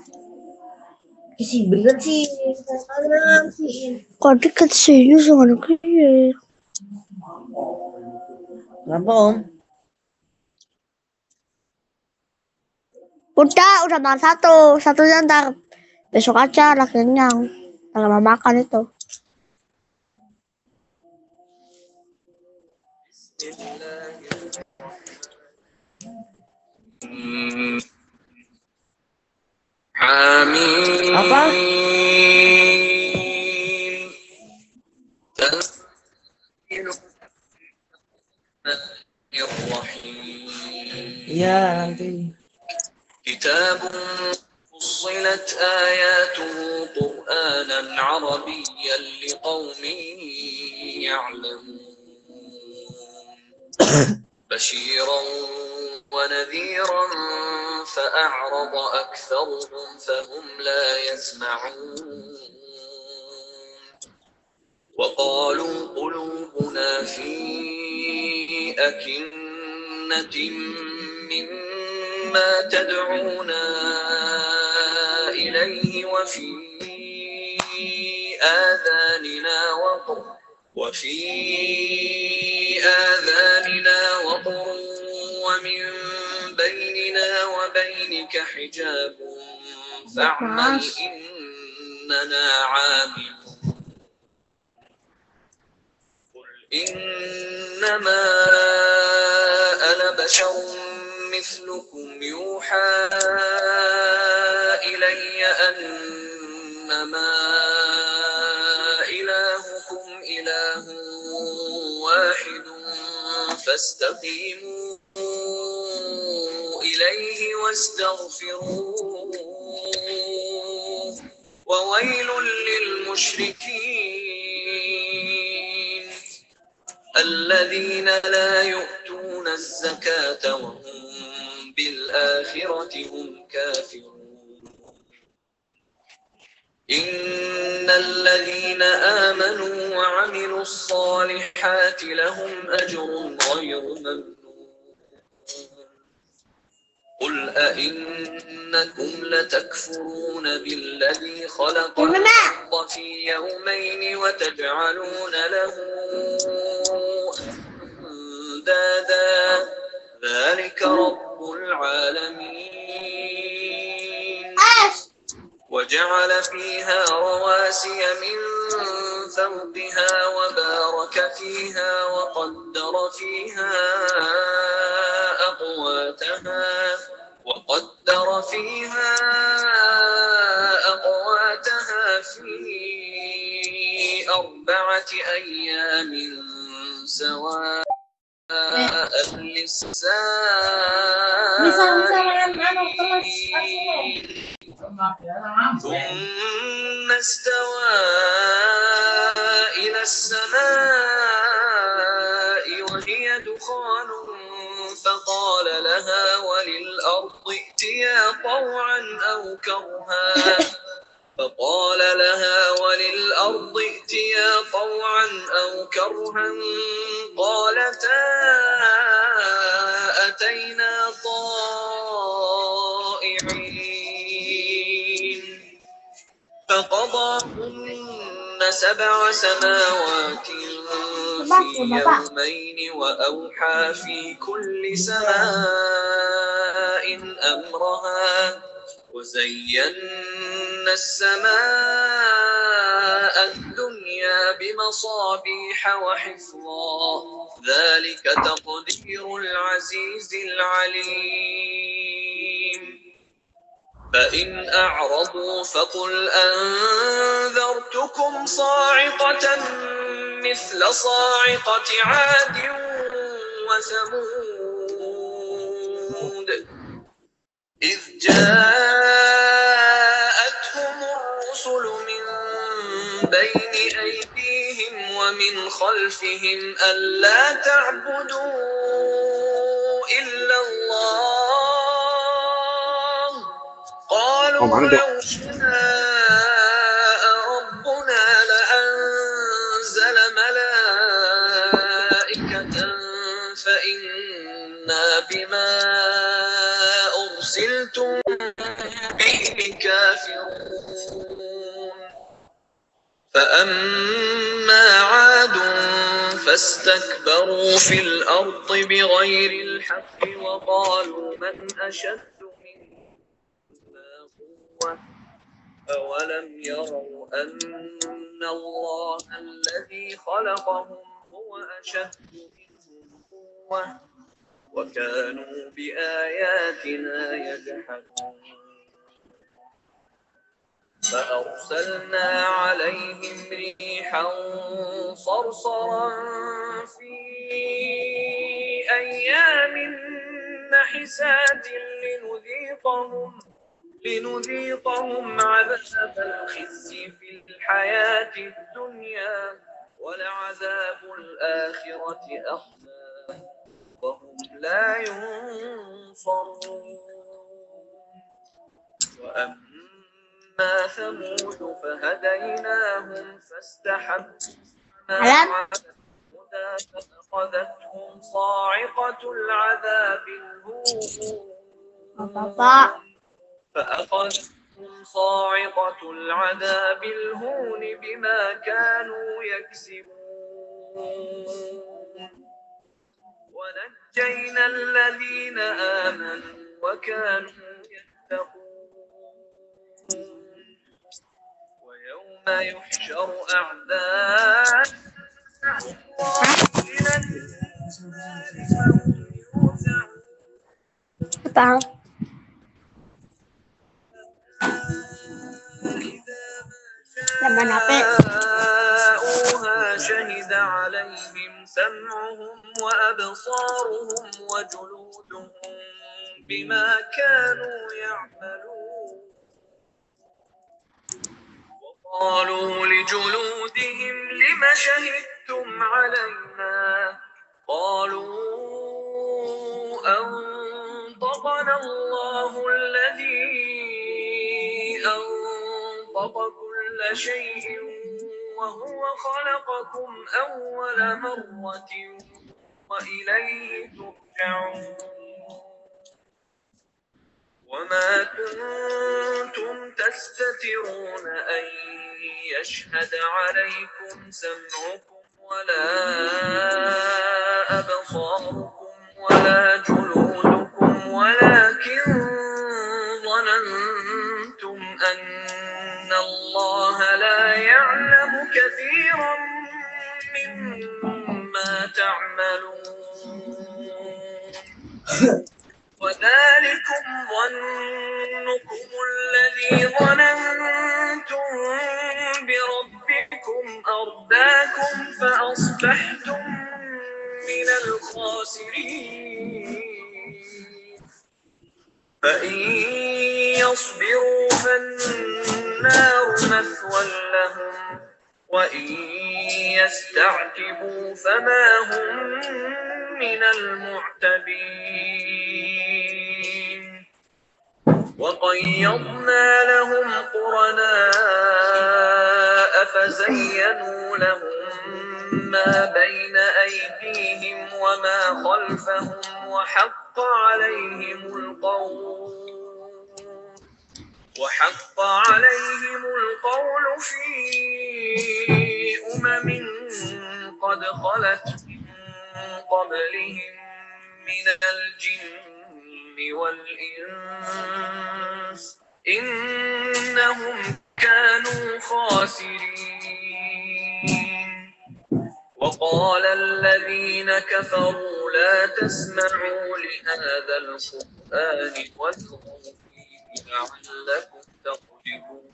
Isi bener sih. Kok deket serius sama anaknya? Kenapa Om? Udah makan satunya ntar besok aja lah kenyang. Nggak mau makan itu. Amin. Apa? Iya nanti. كتاب فصلت آياته قرآنا عربيا لقوم يعلمون بشيرا ونذيرا فأعرض أكثرهم فهم لا يسمعون وقالوا قلوبنا في أكنة مما تدعونا إليه وفي آذاننا وقر ومن بيننا وبينك حجاب فاعمل إننا عاملون قل إنما أنا بشر مثلكم يوحى إلي أنما إلهكم إله واحد فاستقيموا إليه واستغفروه وويل للمشركين الذين لا يؤتون الزكاة وهم بالآخرة هم كافرون إن الذين آمنوا وعملوا الصالحات لهم أجر غير ممنون قل أئنكم لتكفرون بالذي خلق الأرض في يومين وتجعلون له أندادا ذلك رب العالمين وجعل فيها رواسي من فوقها وبارك فيها وقدر فيها أقواتها في 4 أيام سواء للسائلين ثم استوى إلى السماء وهي دخان فقال لها وللأرض ائتيا طوعا أو كرها قالتا أتينا طائعين فقضاهن 7 سماوات في يومين وأوحى في كل سماء أمرها وزينا السماء الدنيا بمصابيح وحفظا ذلك تقدير العزيز العليم فإن أعرضوا فقل أنذرتكم صاعقة مثل صاعقة عاد وثمود إذ جاءتهم الرسل من بين أيديهم ومن خلفهم ألا تعبدوا إلا الله قالوا لو شاء ربنا لأنزل ملائكة فإنا بما أرسلتم به الكافرون فأما عاد فاستكبروا في الأرض بغير الحق وقالوا من أشد منا قوة أولم يروا أن الله الذي خلقهم هو أشد منهم قوة وكانوا بآياتنا يجحدون فأرسلنا عليهم ريحا صرصرا في أيام نحسات لنذيقهم عذاب الخزي في الحياة الدنيا ولعذاب الآخرة أخزى وهم لا ينصرون وأما ثمود فهديناهم فاستحبوا على الهدى فأخذتهم صاعقة العذاب الهون بما كانوا يكسبون ونجينا الذين آمنوا وكانوا يتقون ويوم يحشر أعداء الله إلى النار فهم يوزعون جاءوها شهد عليهم سمعهم وأبصارهم وجلودهم بما كانوا يعملون وقالوا لجلودهم لم شهدتم علينا قالوا أنطقنا الله الذي أنطق كل شيء وهو خلقكم أول مرة وإليه ترجعون وما كنتم تستترون أن يشهد عليكم سمعكم ولا أبصاركم ولا جلودكم ولكن ظننتم أن الله لا يعلم كثيرا مما تعملون وذلكم ظنكم الذي ظننتم بربكم أرداكم فأصبحتم من الخاسرين فإن يصبروا فالنار مثوى لهم وإن يستعتبوا فما هم من المعتبين وقيضنا لهم قرناء فزينوا لهم ما بين أيديهم وما خلفهم وحق عليهم القول في قد خلت من قبلهم من الجن والإنس إنهم كانوا خاسرين وقال الذين كفروا لا تسمعوا لهذا القرآن والغوا فيه لعلكم تغلبون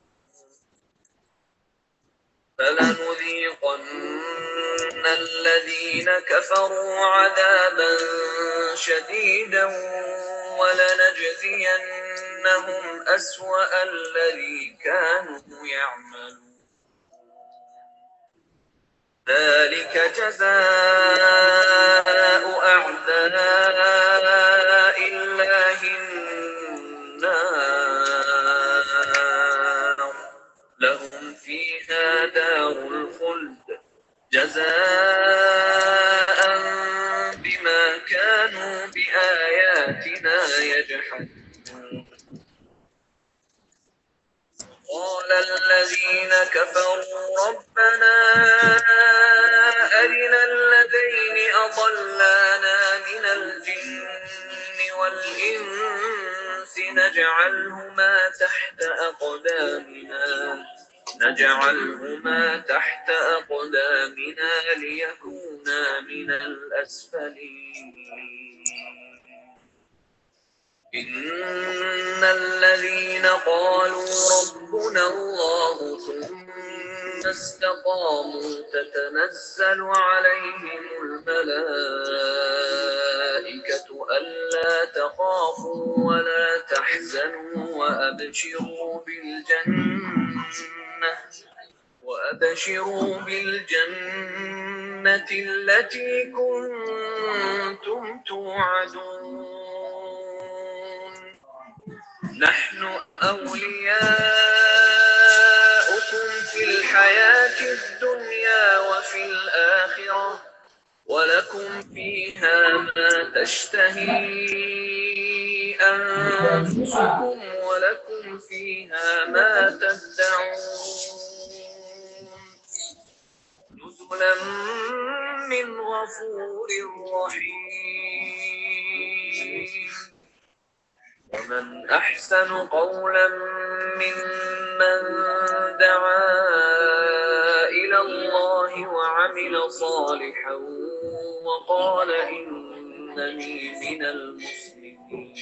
فلنذيقن الذين كفروا عذابا شديدا ولنجزينهم أسوأ الذي كانوا يعملون ذلك جزاء أعداء الله النار لهم فيها دار الخلد جزاء بما كانوا بآياتنا يجحدون الذين كفروا ربنا أرنا الذين أضلانا من الجن والإنس نجعلهما تحت أقدامنا ليكونا من الأسفلين. إن الذين قالوا ربنا الله ثم استقاموا تتنزل عليهم الملائكة ألا تخافوا ولا تحزنوا وأبشروا بالجنة التي كنتم توعدون. نحن أولياؤكم في الحياة الدنيا وفي الآخرة ولكم فيها ما تشتهي أنفسكم ولكم فيها ما تدعون. نزلا من غفور رحيم. ومن أحسن قولا ممن دعا إلى الله وعمل صالحا وقال إنني من المسلمين.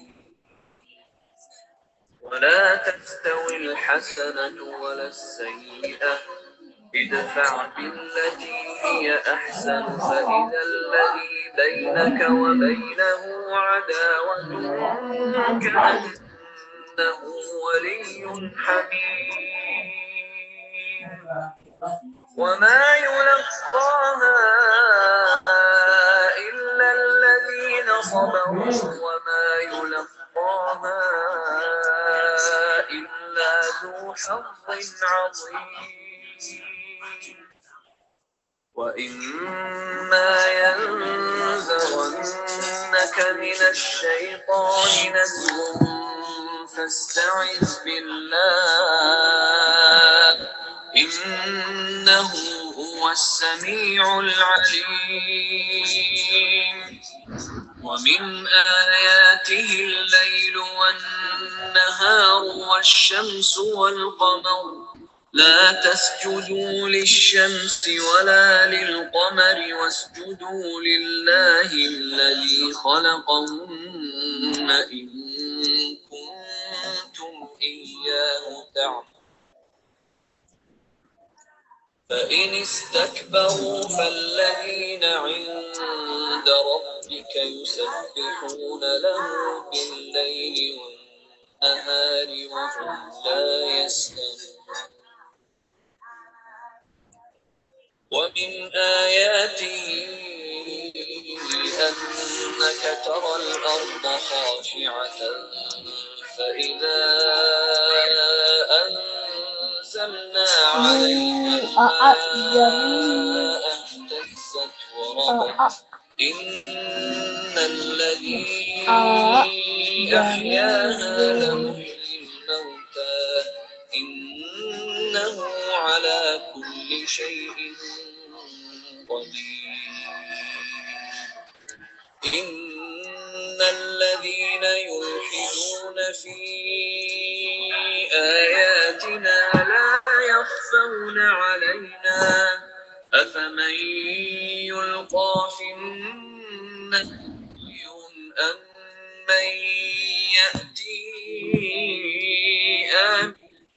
ولا تستوي الحسنة ولا السيئة ادفع بالتي هي أحسن فإذا الذي بينك وبينه عداوة كأنه ولي حميم. وما يلقاها إلا الذين صبروا وما يلقاها إلا ذو حظ عظيم. وإما ينزغنك من الشيطان نزغ فاستعذ بالله إنه هو السميع العليم. ومن آياته الليل والنهار والشمس والقمر لا تسجدوا للشمس ولا للقمر واسجدوا لله الذي خلقهن إن كنتم إياه تعبدون. فإن استكبروا فالذين عند ربك يسبحون له بالليل والنهار وهم لا يسأمون. ومن آياته أنك ترى الأرض خاشعة فإذا أنزلنا عليها الماء اهتزت وربت إن الذي أحياها لمحيي الموتى إنه على كل شيء قدير. إن الذين يلحدون في آياتنا لا يخفون علينا أفمن يلقى في النار أم من يأتي آمنا.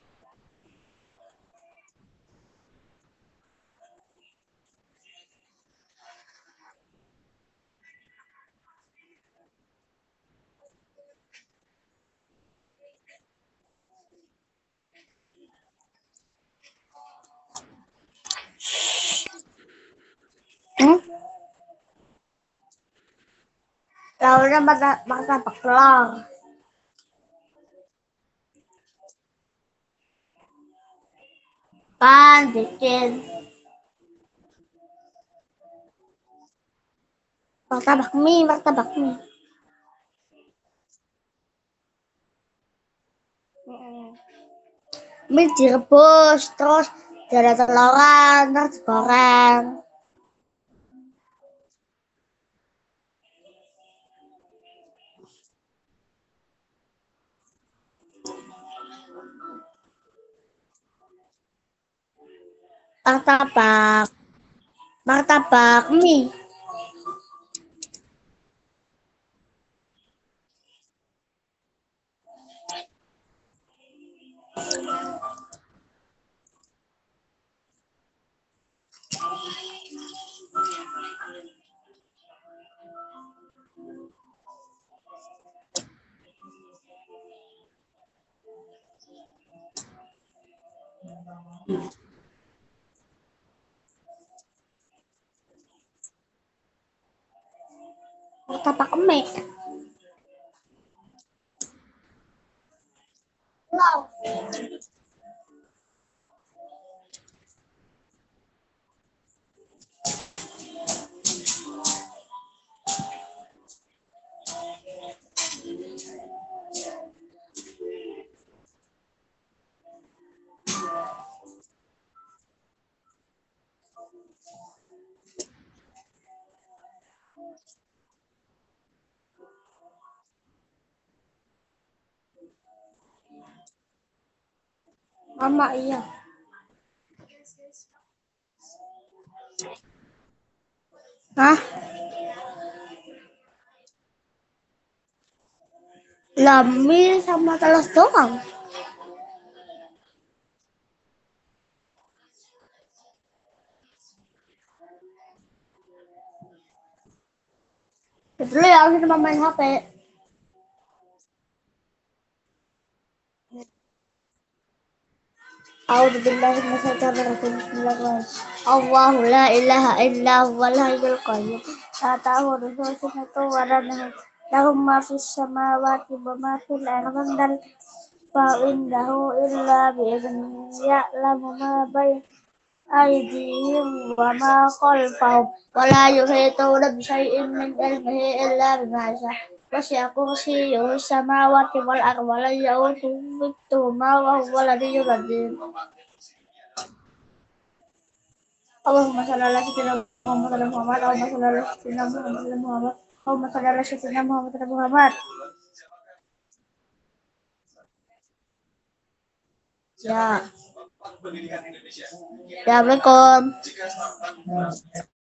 Laura martabak telur. Pan bikin martabak mie. Mie direbus, terus ada teloran, terus digoreng. Martabak, martabak mie. Martabak mie. Mama iya. Hah? Lah mie sama telur doang. Dulu ya aku cuma main HP. A'udzu billahi minasyaitonir rajim. Bismillahirrahmanirrahim. Allahu la ilaha illa huwal hayyul qayyum. La ta'khudhuhu sinatun wa la nawm. Lahu ma fis samawati wa ma fil ardi wa indahu illa bi idhnihi ya'lamu ma bayna aydihim wa ma khalfahum wa la yuhituna bi syai'in min ilmihi illa bima sha'a. Wasi'a kursiyyuhu samawati wal ardi wa la ya'uduhu hifdhuhuma wa huwal 'aliyyul 'azim. Allahumma shalli ala sayyidina Muhammad wa ala Muhammad. Allahumma shalli ala sayyidina Muhammad wa ala Muhammad. Allahumma shalli ala sayyidina Muhammad wa ala Muhammad. Ya. Assalamualaikum.